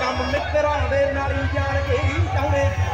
ਕੰਮ ਮਿੱਤਰਾਂ ਦੇ ਨਾਲ ਹੀ ਜਾਣ ਕੇ ਹੀ ਚਾਹੁੰਦੇ